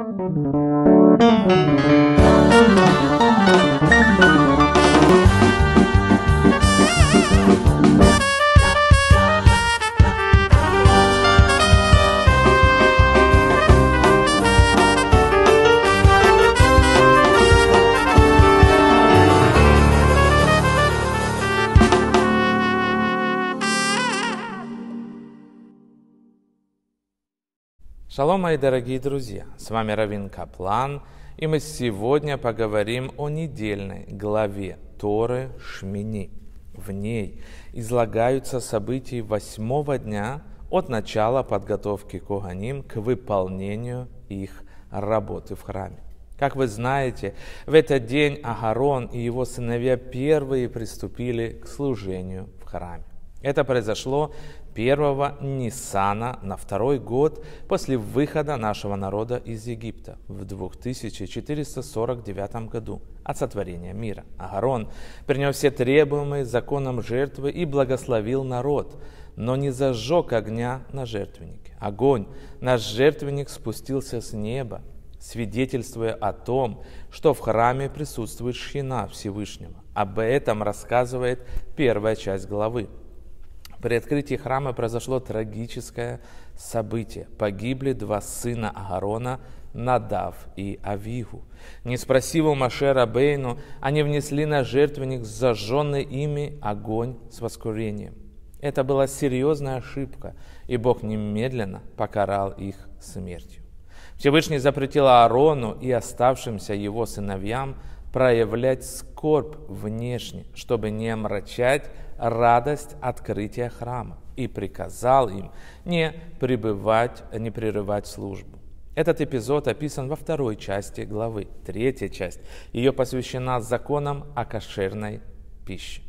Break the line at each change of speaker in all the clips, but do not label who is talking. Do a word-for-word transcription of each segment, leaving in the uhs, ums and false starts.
Шалом, мои дорогие друзья! С вами Равин Каплан, и мы сегодня поговорим о недельной главе Торы Шмини. В ней излагаются события восьмого дня от начала подготовки коганим к выполнению их работы в храме. Как вы знаете, в этот день Аарон и его сыновья первые приступили к служению в храме. Это произошло первого Ниссана на второй год после выхода нашего народа из Египта в две тысячи четыреста сорок девятом году от сотворения мира. Аарон принес все требуемые законом жертвы и благословил народ, но не зажег огня на жертвеннике. Огонь на жертвенник спустился с неба, свидетельствуя о том, что в храме присутствует Шхина Всевышнего. Об этом рассказывает первая часть главы. При открытии храма произошло трагическое событие. Погибли два сына Аарона, Надав и Авигу. Не спросив у Моше Рабейну, они внесли на жертвенник зажженный ими огонь с воскурением. Это была серьезная ошибка, и Бог немедленно покарал их смертью. Всевышний запретил Аарону и оставшимся его сыновьям проявлять скорбь внешне, чтобы не омрачать радость открытия храма, и приказал им не пребывать, не прерывать службу. Этот эпизод описан во второй части главы. Третья часть ее посвящена законам о кошерной пище.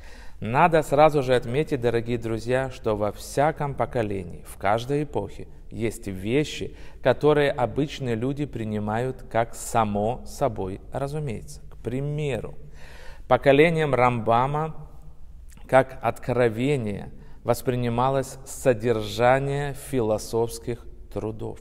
Надо сразу же отметить, дорогие друзья, что во всяком поколении, в каждой эпохе есть вещи, которые обычные люди принимают как само собой разумеется. К примеру, поколением Рамбама как откровение воспринималось содержание философских трудов.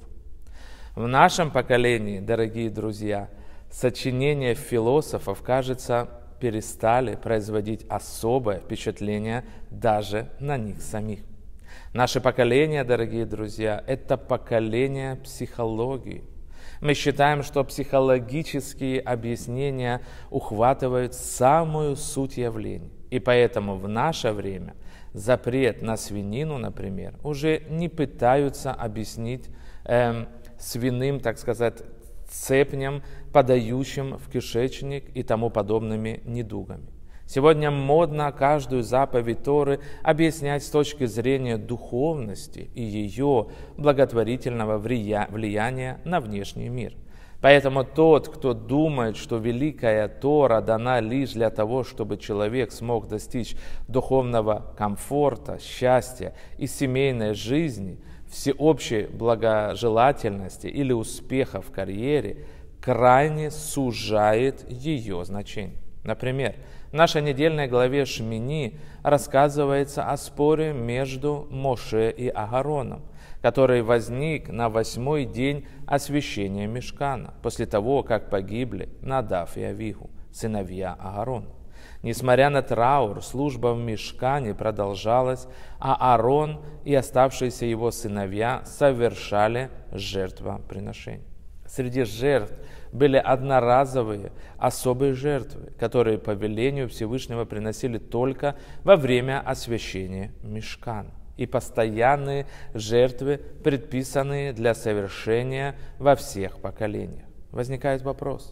В нашем поколении, дорогие друзья, сочинения философов, кажется, перестали производить особое впечатление даже на них самих. Наше поколение, дорогие друзья, это поколение психологии. Мы считаем, что психологические объяснения ухватывают самую суть явлений. И поэтому в наше время запрет на свинину, например, уже не пытаются объяснить эм, свиным, так сказать, цепням, подающим в кишечник и тому подобными недугами. Сегодня модно каждую заповедь Торы объяснять с точки зрения духовности и ее благотворительного влияния на внешний мир. Поэтому тот, кто думает, что великая Тора дана лишь для того, чтобы человек смог достичь духовного комфорта, счастья и семейной жизни, всеобщей благожелательности или успеха в карьере, крайне сужает ее значение. Например, в нашей недельной главе Шмини рассказывается о споре между Моше и Аароном, который возник на восьмой день освящения Мишкана, после того, как погибли Надав и Авигу, сыновья Аарона. Несмотря на траур, служба в Мишкане продолжалась, а Аарон и оставшиеся его сыновья совершали жертвоприношения. Среди жертв были одноразовые особые жертвы, которые по велению Всевышнего приносили только во время освящения Мишкана, и постоянные жертвы, предписанные для совершения во всех поколениях. Возникает вопрос: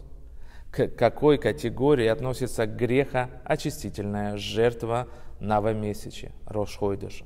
к какой категории относится грехоочистительная жертва новомесячия, Рош Хойдеша?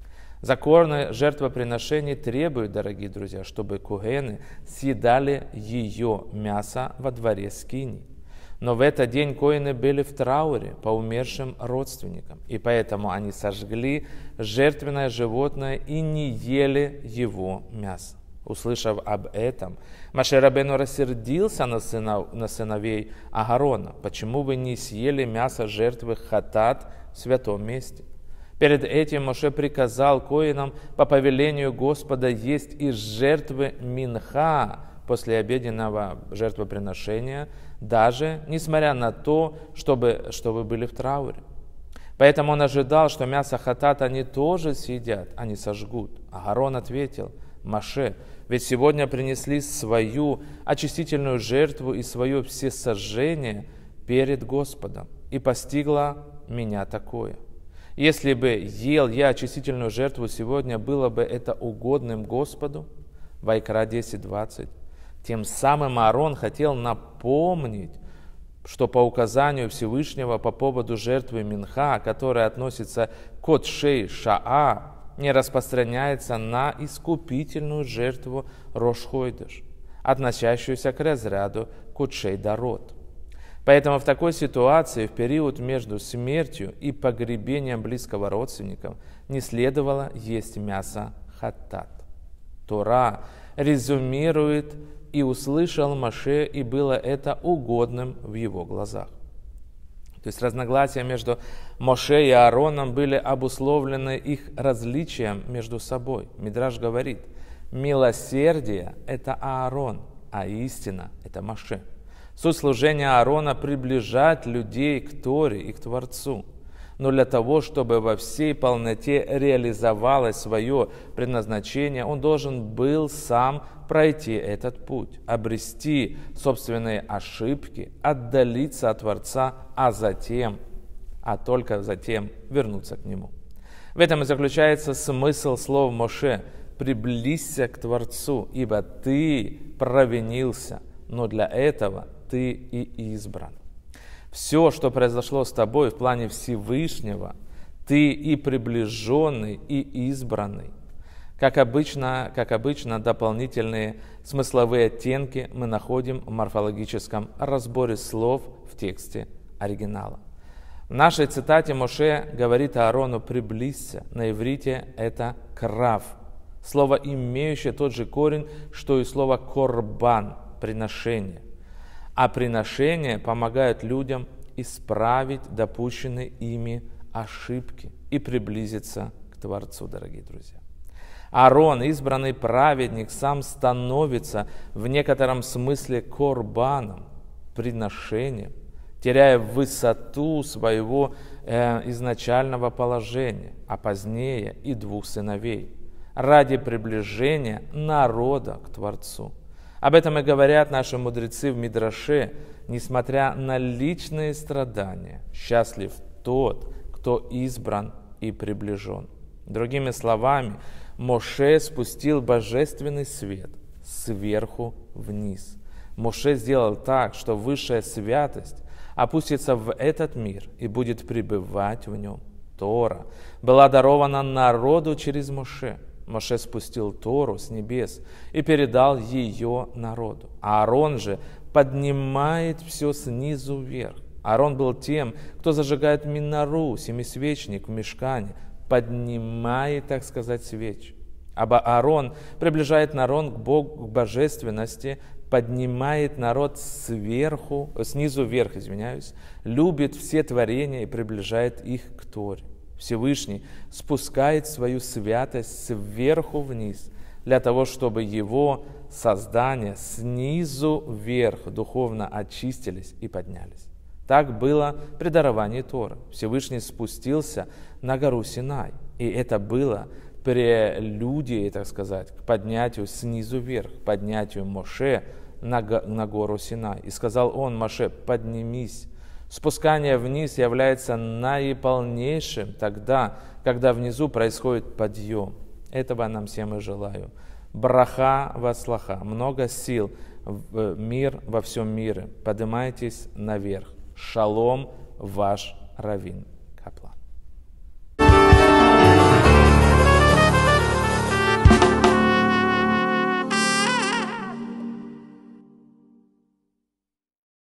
Законы жертвоприношений требуют, дорогие друзья, чтобы когэны съедали ее мясо во дворе скинии. Но в этот день коэны были в трауре по умершим родственникам, и поэтому они сожгли жертвенное животное и не ели его мясо. Услышав об этом, Моше Рабейну рассердился на, сынов, на сыновей Аарона: «Почему вы не съели мясо жертвы хатат в святом месте?» Перед этим Моше приказал коэнам по повелению Господа есть из жертвы минха после обеденного жертвоприношения, даже несмотря на то, чтобы, что вы были в трауре. Поэтому он ожидал, что мясо хатат они тоже съедят, а не сожгут. Аарон ответил: Моше, ведь сегодня принесли свою очистительную жертву и свое всесожжение перед Господом, и постигло меня такое. Если бы ел я очистительную жертву сегодня, было бы это угодным Господу? Вайкра десять двадцать. Тем самым Аарон хотел напомнить, что по указанию Всевышнего по поводу жертвы Минха, которая относится к Кодшей Шаа, не распространяется на искупительную жертву Рош Хойдеш, относящуюся к разряду Кодшей Дарот. Поэтому в такой ситуации, в период между смертью и погребением близкого родственника, не следовало есть мясо хаттат. Тора резюмирует: «И услышал Моше, и было это угодным в его глазах». То есть разногласия между Моше и Аароном были обусловлены их различием между собой. Мидраш говорит: милосердие – это Аарон, а истина – это Моше. Суть служения Аарона – приближать людей к Торе и к Творцу. Но для того, чтобы во всей полноте реализовалось свое предназначение, он должен был сам пройти этот путь, обрести собственные ошибки, отдалиться от Творца, а затем, а только затем вернуться к Нему. В этом и заключается смысл слов Моше: «Приблизься к Творцу, ибо ты провинился, но для этого ты и избран». Все, что произошло с тобой в плане Всевышнего, ты и приближенный, и избранный. Как обычно, как обычно, дополнительные смысловые оттенки мы находим в морфологическом разборе слов в тексте оригинала. В нашей цитате Моше говорит Аарону: «Приблизься». На иврите это «крав», слово, имеющее тот же корень, что и слово «корбан» – «приношение». А приношения помогают людям исправить допущенные ими ошибки и приблизиться к Творцу, дорогие друзья. Аарон, избранный праведник, сам становится в некотором смысле корбаном, приношением, теряя высоту своего э, изначального положения, а позднее и двух сыновей, ради приближения народа к Творцу. Об этом и говорят наши мудрецы в Мидраше: несмотря на личные страдания, счастлив тот, кто избран и приближен. Другими словами, Моше спустил божественный свет сверху вниз. Моше сделал так, что высшая святость опустится в этот мир и будет пребывать в нем. Тора была дарована народу через Моше. Моше спустил Тору с небес и передал ее народу. А Аарон же поднимает все снизу вверх. Аарон был тем, кто зажигает минору, семисвечник в мишкане, поднимает, так сказать, свечи. Ибо Аарон приближает народ к Богу, к божественности, поднимает народ сверху, снизу вверх, извиняюсь, любит все творения и приближает их к Торе. Всевышний спускает свою святость сверху вниз, для того, чтобы его создания снизу вверх духовно очистились и поднялись. Так было при даровании Торы. Всевышний спустился на гору Синай, и это было прелюдией, так сказать, к поднятию снизу вверх, к поднятию Моше на, на гору Синай. И сказал он Моше: поднимись. Спускание вниз является наиполнейшим тогда, когда внизу происходит подъем. Этого нам всем и желаю. Браха васлаха, много сил, в мир во всем мире. Поднимайтесь наверх. Шалом, ваш Равин Каплан.